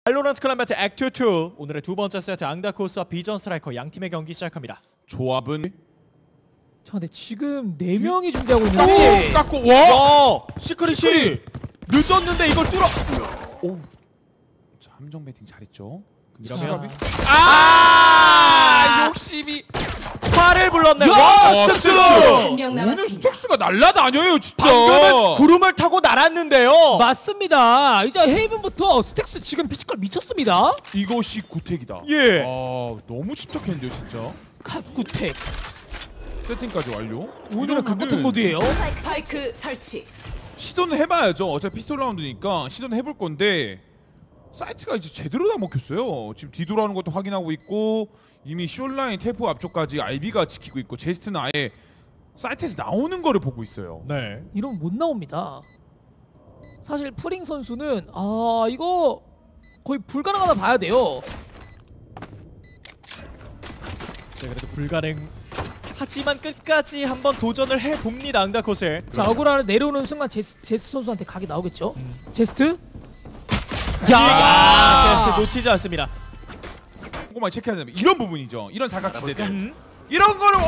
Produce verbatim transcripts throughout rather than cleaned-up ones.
발로란트 클랜 배틀 액트 투 오늘의 두 번째 세트 앙다코스와 비전 스트라이커 양 팀의 경기 시작합니다. 조합은 자, 근데 지금 네 명이 준비하고 있는데 깎고 와! 시크릿이 시크릿! 늦었는데 이걸 뚫어. 오. 자, 함정 배팅 잘했죠. 이러면 아! 욕심이 화를 불렀네. 야! 와, 스택스! 스택스! 오늘 스택스가 날라다녀요, 진짜. 방금은 구름을 타고 날았는데요. 맞습니다. 이제 헤이븐부터 스택스 지금 피지컬 미쳤습니다. 이것이 구택이다. 예. 아, 너무 침착했는데요, 진짜. 갓구택. 세팅까지 완료. 오늘은 갓구택 모드예요. 스파이크 설치. 시도는 해봐야죠. 어차피 피스톨 라운드니까 시도는 해볼 건데 사이트가 이제 제대로 다 먹혔어요. 지금 뒤돌아오는 것도 확인하고 있고 이미 숏라인 테프 앞쪽까지 알비가 지키고 있고 제스트는 아예 사이트에서 나오는 거를 보고 있어요. 네. 이러면 못 나옵니다. 사실 프링 선수는 아 이거 거의 불가능하다 봐야 돼요. 자, 그래도 불가능. 하지만 끝까지 한번 도전을 해봅니다. 앙다코스. 자, 어그라를 내려오는 순간 제스, 제스 선수한테 각이 나오겠죠. 음. 제스트. 야, 제스 놓치지 않습니다. 그거만 체크해야 되면 이런 부분이죠. 이런 사각지대들. 음. 이런 거를 오!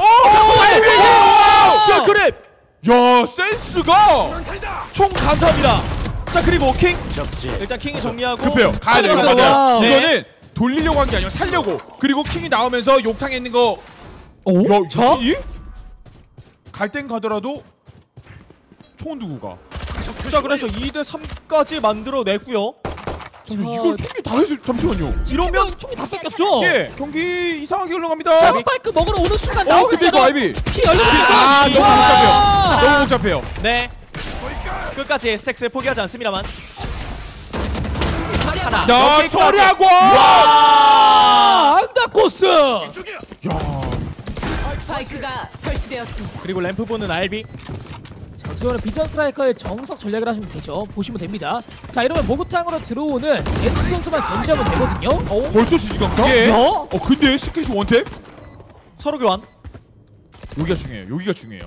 시크릿! 야, 센스가 총 감사합니다. 자, 그리고 킹. 일단 킹이 정리하고 급해요. 가야 돼요. 아, 맞아요. 와우. 이거는 돌리려고 한 게 아니라 살려고. 그리고 킹이 나오면서 욕탕에 있는 거 오? 야, 자? 이? 갈 땐 가더라도 총은 누구 가? 자, 그래서 이 대 삼까지 만들어냈고요. 잠시만, 이걸 총기 다 해서 잠시만요. 이러면 총이 다 뺏겼죠. 예. 경기 이상하게 자, 흘러갑니다. 스파이크 먹으러 오는 순간 어, 근데 이거 나오겠잖아. 아이비. 키 열리니까. 아, 너무 복잡해요. 너무 복잡해요. 네. 끝까지 스택스 포기하지 않습니다만. 하나. 야, 여기까지. 처리하고. 아, 앙다코스. 야, 스파이크가 설치되었습니다. 그리고 램프 보는 알비. 자, 어떻게 보면 비전 스트라이커의 정석 전략을 하시면 되죠. 보시면 됩니다. 자, 이러면 목욕탕으로 들어오는 제스 선수만 견제하면 되거든요. 어? 벌써 지지강타? 예. 어, 근데 시크릿이 원탭? 서로 교환. 여기가 중요해요. 여기가 중요해요.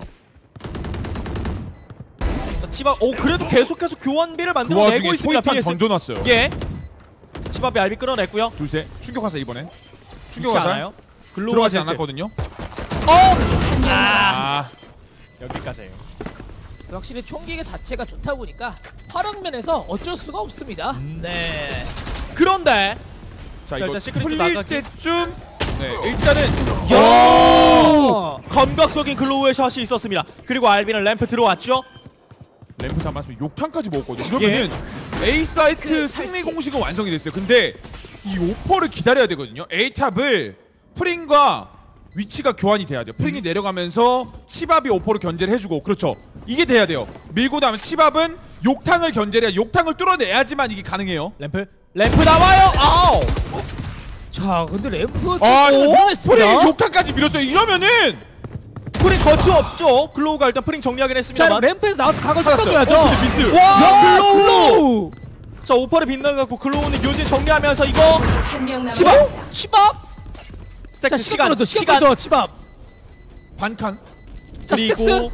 자, 치밥. 오, 그래도 계속해서 교환비를 그 만들어내고 와중에 있습니다. 소이탄 비에스. 던져놨어요. 예. 치밥이 알비 끌어냈고요. 둘, 셋. 충격 화살 이번엔. 충격 죽지 화살. 않아요. 글로벌 들어가지 제스트. 않았거든요. 어! 아, 여기까지. 확실히 총기계 자체가 좋다 보니까 활용면에서 어쩔 수가 없습니다. 네. 그런데 자, 자, 이거 일단 시크릿도 풀릴 나가기. 때쯤 네, 일단은 야! 감각적인 글로우의 샷이 있었습니다. 그리고 알비는 램프 들어왔죠. 램프 잡았으면 욕탕까지 먹었거든요. 그러면은 A 사이트 승리 공식은 완성이 됐어요. 근데 이 오퍼를 기다려야 되거든요. A탑을 프링과 위치가 교환이 돼야 돼요. 프링이 내려가면서 치밥이 오퍼를 견제를 해주고, 그렇죠. 이게 돼야 돼요. 밀고 나면 치밥은 욕탕을 견제를 해야, 욕탕을 뚫어내야지만 이게 가능해요. 램프 램프 나와요. 아우. 자, 근데 램프 아, 좀 프링 밀어냈습니다. 욕탕까지 밀었어요. 이러면은 프링 거치 없죠. 글로우가 일단 프링 정리하긴 자, 했습니다만. 램프에서 나와서 각을 찾았어요. 닦아줘야죠. 어, 근데 미스. 와, 야, 글로우. 글로우. 자, 오퍼를 빗나가고 글로우는 요진 정리하면서 이거 한 명 남았습니다. 치밥. 치밥. 자, 스택스 시간 시간 끌어줘. 시간 시간 끌어줘. 치밥. 반칸. 자, 그리고 스택스.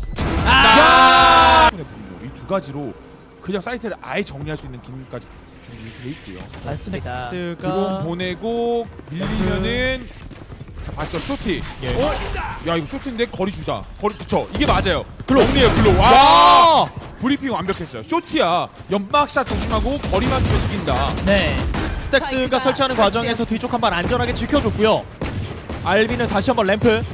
아! 이 두 가지로 그냥 사이트를 아예 정리할 수 있는 기능까지 준비돼 있고요. 맞습니다. 드론 스택스가 보내고 밀리면은 자, 봤죠? 쇼티. 예. 어? 야, 이거 쇼티인데 거리 주자. 거리 그쵸? 이게 맞아요. 글로 없네요. 글로. 와! 브리핑 완벽했어요. 쇼티야. 연막샷 조심하고 거리만 주면 이긴다. 네. 스택스가 설치하는 과정에서 뒤쪽 한 번 안전하게 지켜줬고요. 알비는 다시 한번 램프.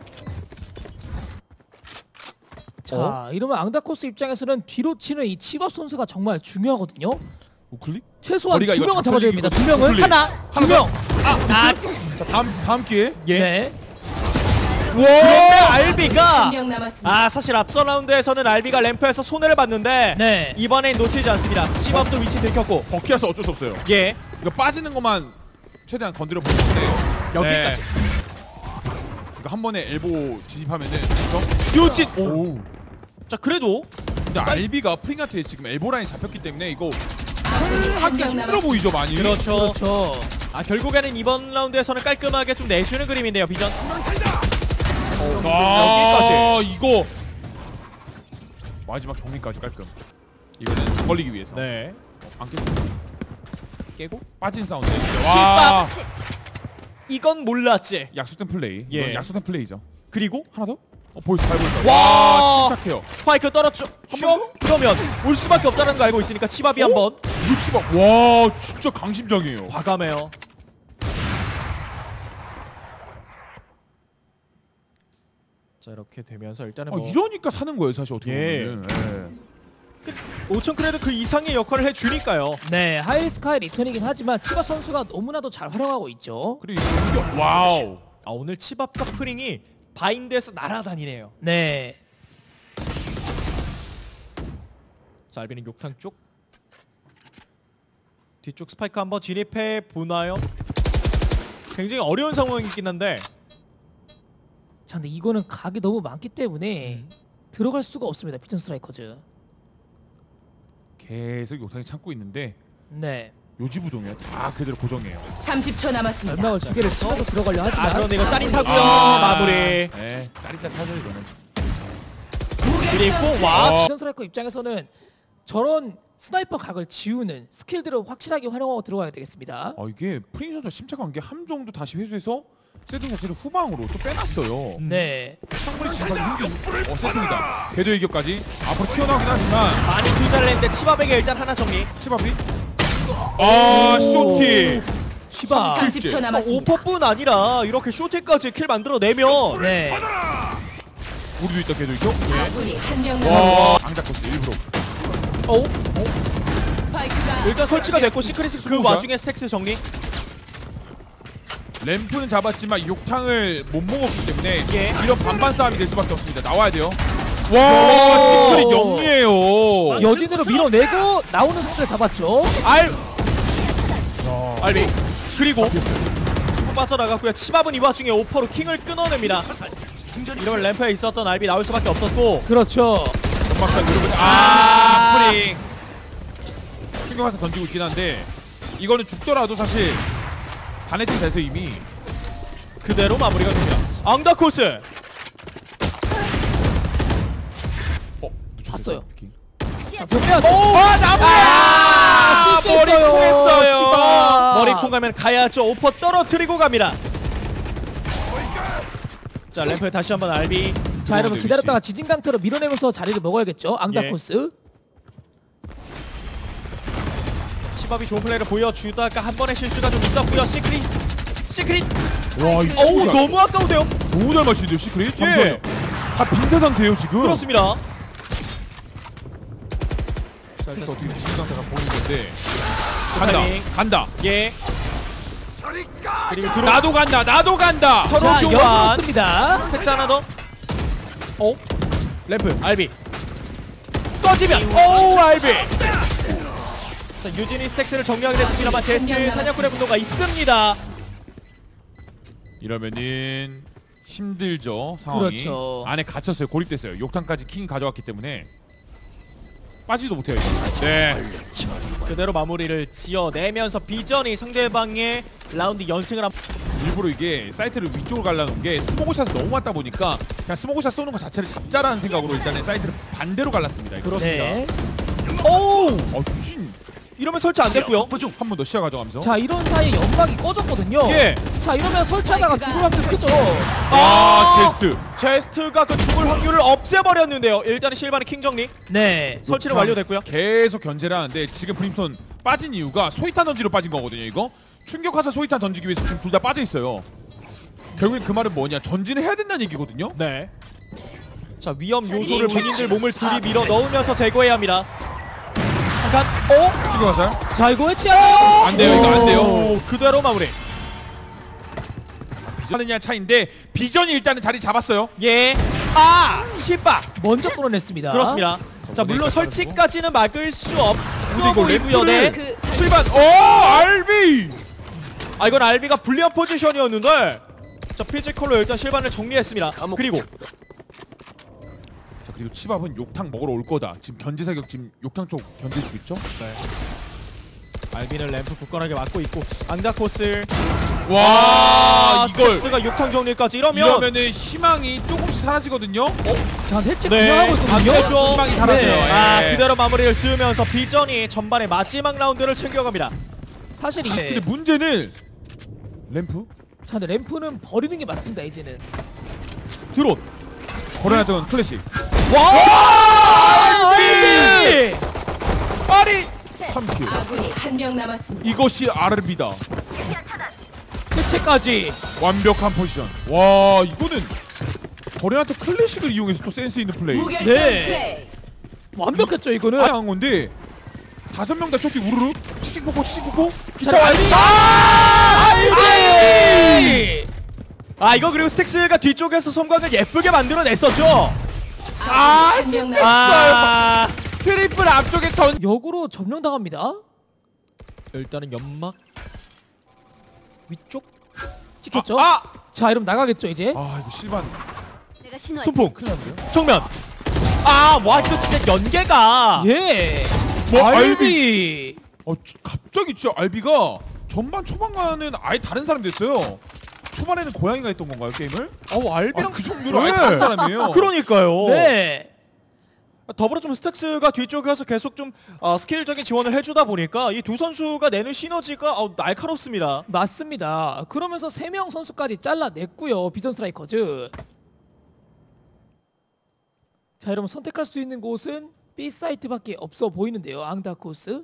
자, 어? 이러면 앙다코스 입장에서는 뒤로 치는 이 치밥 선수가 정말 중요하거든요. 우클릭? 최소한 거리가 두 이거 명은 잡아줘야 됩니다. 두 잡혀지기고 명을 우클릭. 하나, 두 명. 아, 자, 다음 다음 기회. 예. 네. 그런데 알비가 한 명 남았습니다. 아, 사실 앞선 라운드에서는 알비가 램프에서 손해를 봤는데 네. 이번엔 놓치지 않습니다. 시밥도 위치 들켰고. 버키라서 어쩔 수 없어요. 예. 이거 빠지는 것만 최대한 건드려 보는데 여기까지. 이거 한 번에 엘보 진입하면은 그렇죠? 요진. 오. 자, 그래도 근데 사이- 알비가 프링한테 지금 엘보 라인 잡혔기 때문에 이거 한 하기 명 힘들어 남았습니다. 보이죠 많이. 그렇죠. 그렇죠. 아, 결국에는 이번 라운드에서는 깔끔하게 좀 내주는 그림인데요, 비전. 아, 이거 마지막 정리까지 깔끔. 이거는 안 걸리기 위해서. 네. 어, 안 깨. 깨고 빠진 사운드. 와. 치밥! 이건 몰랐지. 약속된 플레이. 예. 이건 약속된 플레이죠. 그리고 하나 더? 어 보였어, 잘 보였어. 와. 와, 침착해요. 스파이크 떨어져. 슉! 그러면 올 수밖에 없다는 거 알고 있으니까 치밥이 한번 이거 치밥. 와, 진짜 강심장이에요. 과감해요. 자 이렇게 되면서 일단은 아, 뭐 이러니까 사는 거예요, 사실 어떻게 예. 보면. 오천 크레드 그 이상의 역할을 해주니까요. 네, 하이스카이 리턴이긴 하지만 치바 선수가 너무나도 잘 활용하고 있죠. 그리고 이 공격, 와우. 아 오늘 치밥과 프링이 바인드에서 날아다니네요. 네. 자 알비는 욕탕 쪽 뒤쪽 스파이크 한번 진입해 보나요? 굉장히 어려운 상황이긴 한데 자, 근데 이거는 각이 너무 많기 때문에 음. 들어갈 수가 없습니다. 비전 스트라이커즈. 계속 욕탕이 참고 있는데 네. 요지부동이에요. 다 그대로 고정해요. 삼십 초 남았습니다. 연막을 두 개를 치면서 들어가려 하지만 아 그런데 이거 짜릿하고요. 아, 마무리. 네, 짜릿짜릿하죠 이거는. 그리고 와 어. 비전 스트라이커 입장에서는 저런 스나이퍼 각을 지우는 스킬들을 확실하게 활용하고 들어가야 되겠습니다. 아 이게 프린 선수가 심착한 게 함정도 다시 회수해서 세팅 자체를 후방으로 또 빼놨어요. 네. 충분히 지금까지 힘든 어, 세팅이다. 궤도 일격까지 앞으로 튀어나오긴 하지만 많이 투자를 했는데 치밥에게 일단 하나 정리. 치밥이 아 쇼티 치바. 삼십 초 아, 남았습니다. 오퍼뿐 아니라 이렇게 쇼트까지 킬 만들어내면 네. 우리도 있다 궤도 일격. 아군이 한 명 남았습니다. 와 앙자코스 일부러. 어? 스파이크가 일단 설치가 됐고 시크릿 그 스무자. 와중에 스택스 정리. 램프는 잡았지만 욕탕을 못 먹었기 때문에 예. 이런 반반 싸움이 될 수밖에 없습니다. 나와야 돼요. 와 시크릿 영리해요. 여진으로 밀어내고 나오는 상태를 잡았죠. 알 알비 그리고 충분 빠져나갔고요. 치밥은 이 와중에 오퍼로 킹을 끊어냅니다. 이러면 램프에 있었던 알비 나올 수밖에 없었고 그렇죠. 연막탄 누르고 아 프링 충격 화살 던지고 있긴 한데 이거는 죽더라도 사실 반해치 돼서 이미 그대로 마무리가 됩니다. 앙다코스 어 봤어요. 느낌. 자, 보면 오! 아 나무야! 아, 머리 실수했어요. 콩했어요. 치밥. 머리 콩 가면 가야죠. 오퍼 떨어뜨리고 갑니다. 자 램프에 다시 한번 알비. 자, 여러분 위치. 기다렸다가 지진 강태로 밀어내면서 자리를 먹어야겠죠. 앙다코스. 치밥이 좋은 플레이를 보여주다가 한 번의 실수가 좀 있었고요. 시크릿 시크릿 와 이거 어우 너무 아까운데요. 너무 잘 마시는데요 시크릿? 잠시만요. 다 빈세 상태예요 지금. 그렇습니다. 자 그래서 어떻게 지금 상태가 보이는 건데 간다 타이밍. 간다. 예. 그리고 들어 나도 간다 나도 간다. 서로 자, 교환. 열었습니다. 텍스 하나 더. 어? 램프 알비. 꺼지면 오 알비. 자 유진이 스택스를 정리하게 됐습니다만 제스트 사냥꾼의 분노가 있습니다. 이러면은 힘들죠 상황이. 그렇죠. 안에 갇혔어요. 고립됐어요. 욕탕까지 킹 가져왔기 때문에 빠지도 못해요. 이제. 네. 그대로 마무리를 지어내면서 비전이 상대방의 라운드 연승을 한. 일부러 이게 사이트를 위쪽으로 갈라놓은 게 스모그샷을 너무 맞다 보니까 그냥 스모그샷 쏘는 거 자체를 잡자라는 생각으로 일단은 사이트를 반대로 갈랐습니다. 이거. 그렇습니다. 네. 오! 어 유진 이러면 설치 안 됐고요. 한 번 더 시야 가져가면서. 자, 이런 사이에 연막이 꺼졌거든요. 예. 자, 이러면 설치하다가 죽을 확률 크죠. 아 제스트. 제스트가 그 죽을 확률을 없애버렸는데요. 일단은 실바는 킹 정리. 네. 설치는 완료됐고요. 계속 견제를 하는데 지금 브림스톤 빠진 이유가 소위탄 던지로 빠진 거거든요. 이거 충격 화살 소위탄 던지기 위해서 지금 둘 다 빠져 있어요. 결국엔 그 말은 뭐냐? 전진을 해야 된다는 얘기거든요. 네. 자 위험 요소를 본인들 몸을 들이밀어 넣으면서 제거해야 합니다. 잠깐. 어? 충격 화살. 자, 이거 했죠. 안 돼요. 이거 안 돼요. 오, 그대로 마무리. 하느냐 차인데 비전이 일단은 자리 잡았어요. 예. 아! 치밥. 먼저 끌어냈습니다. 그렇습니다. 자 물론 설치까지는 막을 수 없어 이거 보이고요. 램프를- 네. 그 출발. 오 알비. 아 이건 알비가 불리한 포지션이었는데 자 피지컬로 일단 실반을 정리했습니다. 그리고 자 그리고 치밥은 욕탕 먹으러 올 거다. 지금 견제 사격 지금 욕탕 쪽 견제해주고 있죠. 네. 알비는 램프 굳건하게 막고 있고 앙다코스 와 이걸 스가 육탕 정리까지 이러면 이러면은 희망이 조금씩 사라지거든요. 자, 대체 네, 구경하고 있거든요. 안 되죠. 희망이 사라져요. 네. 아 예. 그대로 마무리를 지으면서 비전이 전반의 마지막 라운드를 챙겨갑니다. 사실 근데 이게 문제는 램프? 자, 근데 램프는 버리는 게 맞습니다. 이제는. 드론. 거래하던 클래식. 와! 알비! 아니 삼 킬. 아군이 한 명 남았습니다. 이것이 알비다. 해체까지. 완벽한 포지션. 와 이거는 거래한테 클래식을 이용해서 또 센스 있는 플레이. 무결점 네. 플레이. 완벽했죠 이거는. 다양한 건데 다섯 명 다 초기 우르르 치징 폭포 치징 폭포 기차 자, 알비. 알비! 아 이거 그리고 스택스가 뒤쪽에서 성광을 예쁘게 만들어냈었죠. 아, 한명 남았습니다. 아 트리플 앞쪽에 전. 역으로 점령당합니다. 일단은 연막 위쪽 찍혔죠? 아! 자, 이러면 나가겠죠 이제. 아 이거 실반. 내가 신호해. 순풍 큰일 났네요. 정면. 아와 이거 진짜 연계가. 예. 뭐 알비. 어 주- 갑자기 진짜 알비가 전반 초반과는 아예 다른 사람이 됐어요. 초반에는 고양이가 했던 건가요 게임을? 어 알비랑 아, 그 정도로 아예 다른 사람이에요. 그러니까요. 네. 더불어 좀 스택스가 뒤쪽에서 계속 좀 어, 스킬적인 지원을 해주다 보니까 이 두 선수가 내는 시너지가 어, 날카롭습니다. 맞습니다. 그러면서 세 명 선수까지 잘라냈고요. 비전 스트라이커즈. 자, 여러분 선택할 수 있는 곳은 B 사이트밖에 없어 보이는데요. 앙다코스.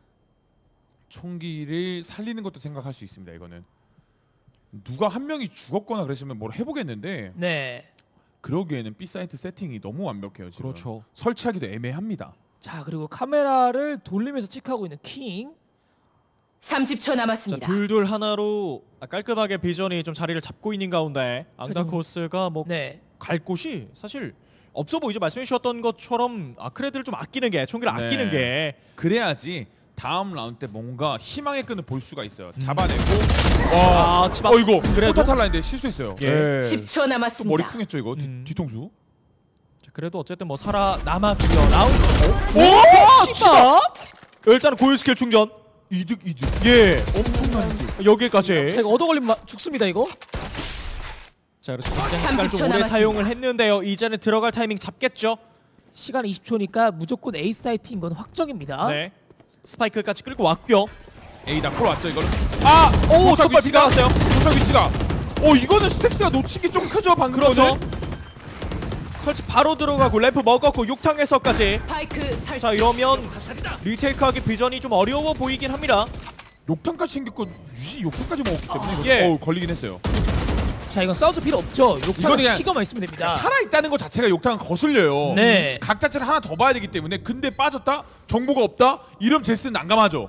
총기를 살리는 것도 생각할 수 있습니다. 이거는 누가 한 명이 죽었거나 그랬으면 뭘 해보겠는데 네. 그러기에는 B 사이트 세팅이 너무 완벽해요. 지금. 그렇죠. 설치하기도 애매합니다. 자, 그리고 카메라를 돌리면서 체크하고 있는 킹. 삼십 초 자, 남았습니다. 둘둘 하나로 깔끔하게 비전이 좀 자리를 잡고 있는 가운데 앙다코스가 뭐 갈 네. 곳이 사실 없어 보이죠. 말씀해 주셨던 것처럼 아, 크레드를 좀 아끼는 게 총기를 네. 아끼는 게 그래야지 다음 라운드 때 뭔가 희망의 끈을 볼 수가 있어요. 잡아내고 와, 치바. 어 이거 그래도 포타탈라인데 실수했어요. 예. 십 초 또 머리 남았습니다. 쿵했죠 이거 뒤, 음. 뒤통수. 자, 그래도 어쨌든 뭐 살아 남았고요. 라운드. 오! 치바! 일단은 고유 스킬 충전. 이득 이득. 예. 엄청난 이득. 여기까지. 자, 이거 얻어 걸리면 마- 죽습니다 이거. 자, 그렇죠. 굉장히 시간을 삼십 좀 초 오래 남았습니다. 사용을 했는데요. 이제는 들어갈 타이밍 잡겠죠. 시간 이십 초니까 무조건 A 사이트인 건 확정입니다. 네. 스파이크까지 끌고 왔고요. 에이다 콜 왔죠 이거는. 아! 오, 도착 선발 위치가 비나갔어요. 도착 위치가. 어 이거는 스택스가 놓치기 좀 크죠 방금 그렇죠. 거는. 설치 바로 들어가고 램프 먹었고 육탕에서까지. 스파이크 설치. 자, 이러면 리테이크하기 비전이 좀 어려워 보이긴 합니다. 욕탕까지 생겼고 유지 욕탕까지 먹었기 때문에 이거 예. 어우, 걸리긴 했어요. 자, 이건 싸워줄 필요 없죠. 이건 욕탕은 그냥 지키고만 있으면 됩니다. 살아있다는 것 자체가 욕탕은 거슬려요. 네. 각 자체를 하나 더 봐야 되기 때문에 근데 빠졌다? 정보가 없다? 이러면 제스는 난감하죠.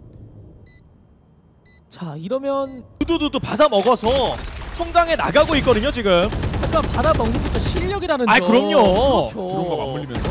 자, 이러면 두두두두 받아 먹어서 성장해 나가고 있거든요, 지금. 하지만 받아 먹는 것도 실력이라는 아이, 점. 그럼요. 그렇죠. 그런 거 맞물리면서.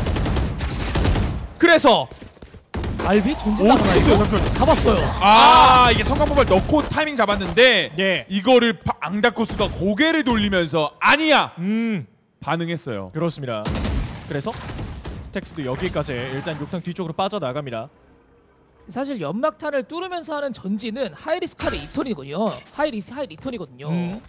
그래서 알비 존재 오, 나가나 이거? 잠시만요. 잡았어요. 아, 이게 성광법을 넣고 타이밍 잡았는데 예. 이거를 파- 앙다코스가 고개를 돌리면서 아니야! 음, 반응했어요. 그렇습니다. 그래서 스택스도 여기까지 일단 육탕 뒤쪽으로 빠져나갑니다. 사실 연막탄을 뚫으면서 하는 전진은 하이리스크의 리턴이거든요. 하이리스 하이 리턴이거든요. 음.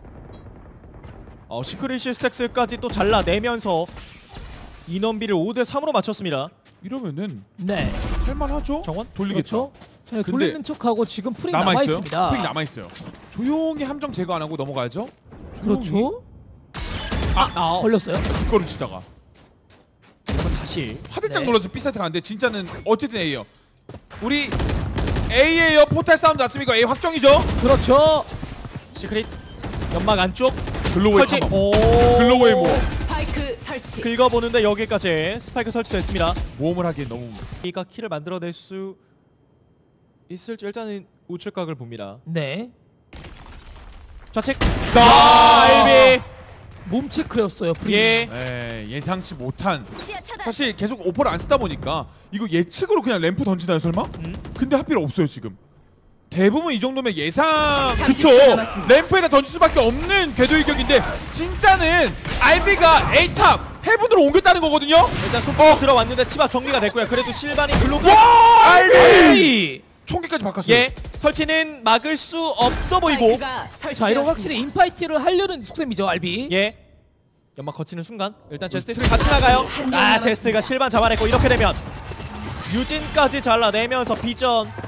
어, 시크릿시 스택스까지 또 잘라내면서 인원비를 오 대 삼으로 맞췄습니다. 이러면은 네. 할만하죠? 정원? 돌리겠죠? 그렇죠. 자, 근데 돌리는 척하고 지금 프링 남아 남아있어요? 있습니다. 프링 남아있어요. 조용히 함정 제거 안 하고 넘어가야죠? 조용히. 그렇죠. 아, 아, 걸렸어요. 이거를 치다가 이러면 다시 화들짝 네. 놀라서 B사이트 가는데 진짜는 어쨌든 A예요. 우리 A예요. 포탈 사운드 났으니까 A 확정이죠? 그렇죠. 시크릿 연막 안쪽 글로우의 설치. 탐험. 오. 글로우의 뭐 스파이크 설치. 긁어보는데 여기까지 스파이크 설치됐습니다. 모험을 하기엔 너무 이가 키를 만들어낼 수 있을지 일단은 우측각을 봅니다. 네. 좌측. 아, 알비. 몸 체크였어요. 프링. 예. 에, 예상치 못한. 시야 차단. 사실 계속 오퍼를 안 쓰다 보니까 이거 예측으로 그냥 램프 던지나요 설마? 음. 근데 하필 없어요 지금. 대부분 이 정도면 예상 삼십 그쵸. 초 남았습니다. 램프에다 던질 수밖에 없는 궤도 일격인데 진짜는 알비가 A탑 헤븐으로 옮겼다는 거거든요. 일단 손목 들어왔는데 치밥 정리가 됐고요. 그래도 실반이 글로가 와 알비 알비. 총기까지 바꿨어요. 예 설치는 막을 수 없어 보이고 스파이크가 설치되었습니다. 자, 이런 확실히 인파이트를 하려는 속셈이죠, 알비. 예 연막 거치는 순간 일단 제스트 같이 나가요. 한명 아 남았습니다. 제스트가 실반 잡아냈고 이렇게 되면 유진까지 잘라내면서 비전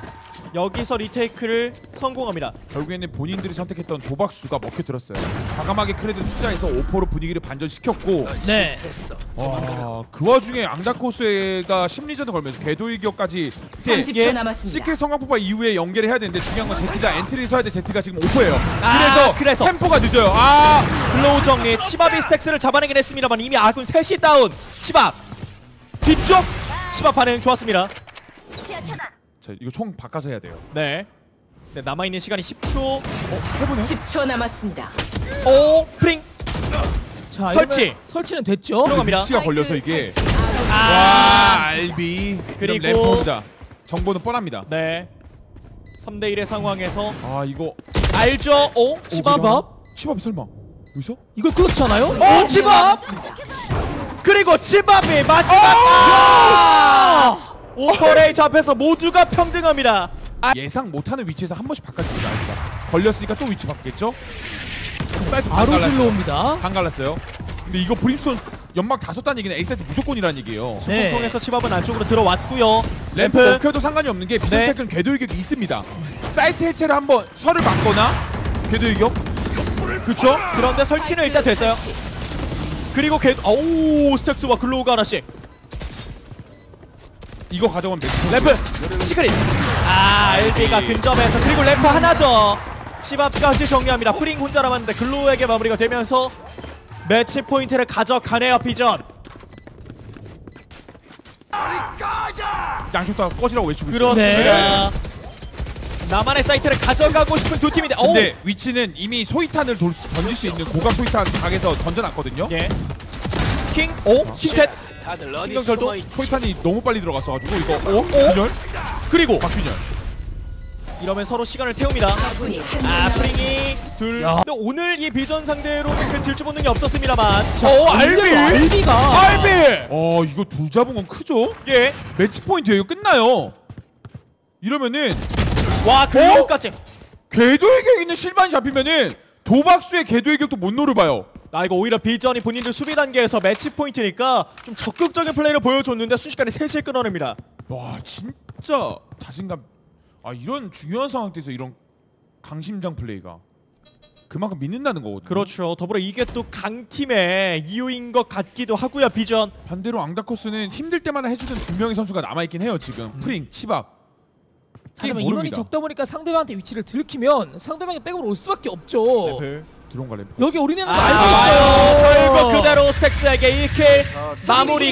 여기서 리테이크를 성공합니다. 결국에는 본인들이 선택했던 도박수가 먹혀들었어요. 과감하게 크레드 투자해서 오퍼로 분위기를 반전시켰고 네. 와, 그 와중에 앙다코스가 심리전을 걸면서 궤도일격까지 삼십 초 남았습니다. 시킬 성광 폭발 이후에 연계를 해야 되는데 중요한 건 제트가 엔트리 서야 돼. 제트가 지금 오퍼예요. 아, 그래서, 그래서. 템포가 늦어요. 아, 글로우 정리 치밥이 스택스를 잡아내긴 했습니다만 이미 아군 셋이 다운. 치밥 뒤쪽 치밥 반응 좋았습니다. 자, 이거 총 바꿔서 해야 돼요. 네, 네 남아있는 시간이 십 초. 해보네. 십 초 남았습니다. 오 프링 자, 설치. 이러면 설치는 됐죠. 들어갑니다. 위치가 걸려서 이게 설치. 아군 아, 와, 알비 그리고- 그리고 램프 혼자 정보는 뻔합니다. 네 삼 대 일의 상황에서 아, 이거 알죠? 오 치밥 치밥? 치밥이 설마 여기서? 이걸 클러치잖아요? 오 치밥 그리고 치밥이 마지막 아! 오퍼레이터 앞에서 모두가 평등합니다. 아, 예상 못하는 위치에서 한 번씩 바꿔줍니다. 알비가 걸렸으니까 또 위치 바꾸겠죠? 사이트 반 바로 갈랐어요. 들러옵니다. 반 갈랐어요. 근데 이거 브림스톤 연막 다 썼다는 얘기는 A사이트 무조건이라는 얘기예요. 네. 통해서 치밥은 안쪽으로 들어왔고요. 램프 램프 먹혀도 상관이 없는 게 네. 비전테크는 궤도 일격이 있습니다. 사이트 해체를 한번 설을 막거나 궤도 일격 그쵸? 그런데 설치는 일단 됐어요. 그리고 개, 오 스택스와 글로우가 하나씩. 이거 가져가면 매치. 램프 시크릿. 아 엘비가 근접해서 그리고 램프 하나 더. 치밥까지 정리합니다. 프링 혼자 남았는데 글로우에게 마무리가 되면서 매치 포인트를 가져가네요. 비전. 양쪽 다 꺼지라고 외치고 있어요. 그렇습니다. 나만의 사이트를 가져가고 싶은 두 팀인데. 오! 근데 위치는 이미 소위탄을 돌, 던질 수 있는 고각 소위탄 각에서 던져놨거든요. 예. 킹. 오. 킹셋. 다들 어디 신경절도. 숨어 있지? 소위탄이 너무 빨리 들어갔어가지고 이거 오? 오. 균열? 그리고 박균열. 이러면 서로 시간을 태웁니다. 아군이 한명 아 남았습니다. 프링이 둘. 야. 근데 오늘 이 비전 상대로는 그 질주 본능이 없었습니다만. 오, 알비가. 알비. 어, 이거 둘 잡은 건 크죠? 예. 매치 포인트예요. 이거 끝나요. 이러면은 와 글로우까지. 궤도 일격 있는 실반이 잡히면은 도박수의 궤도 일격도 못 노려봐요. 나 이거 오히려 비전이 본인들 수비 단계에서 매치 포인트니까 좀 적극적인 플레이를 보여줬는데 순식간에 셋을 끊어냅니다. 와, 진짜 자신감. 아, 이런 중요한 상황 때서 이런 강심장 플레이가 그만큼 믿는다는 거거든요. 그렇죠. 더불어 이게 또 강팀의 이유인 것 같기도 하고요. 비전. 반대로 앙다코스는 힘들 때마다 해주는 두 명의 선수가 남아있긴 해요. 지금 프링, 치밥. 하지만 모릅니다. 인원이 적다 보니까 상대방한테 위치를 들키면 상대방이 백으로 올 수밖에 없죠. 램프. 드론과 램프. 여기 올인하는 거 아, 알고 있어요. 결국 그대로 스택스에게 일 킬 마무리.